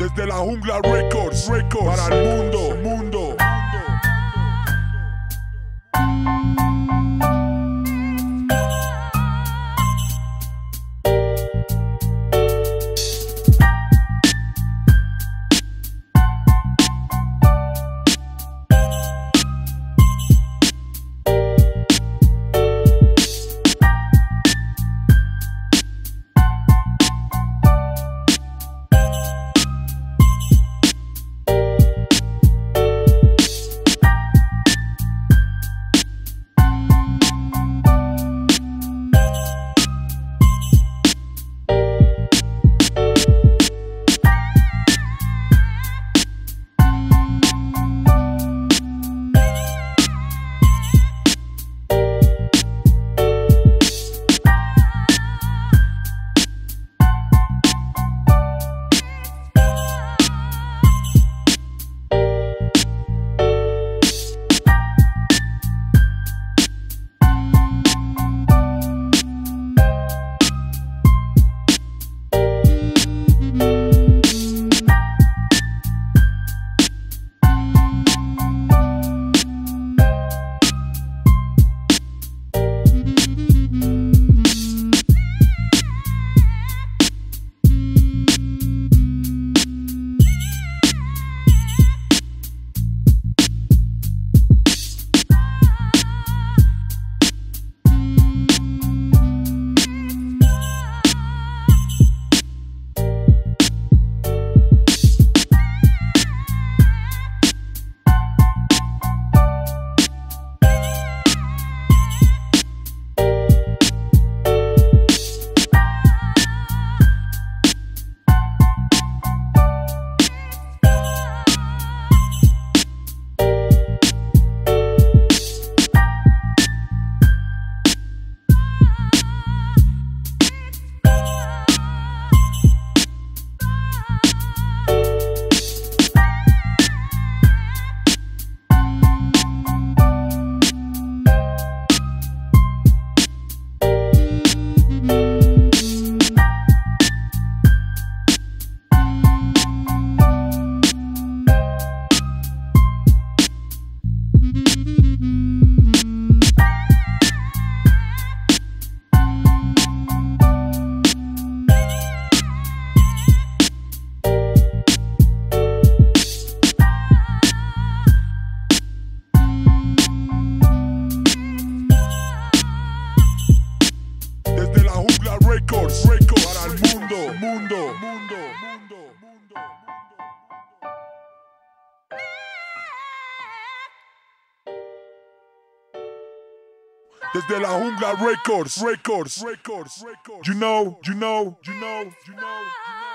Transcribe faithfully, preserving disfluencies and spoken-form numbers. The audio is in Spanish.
Desde la jungla Records, Records para el mundo, mundo. Records, Records para el mundo, mundo, mundo, mundo, mundo. Desde la jungla Records, Records, Records, Records. You know, you know, you know, you know, you know.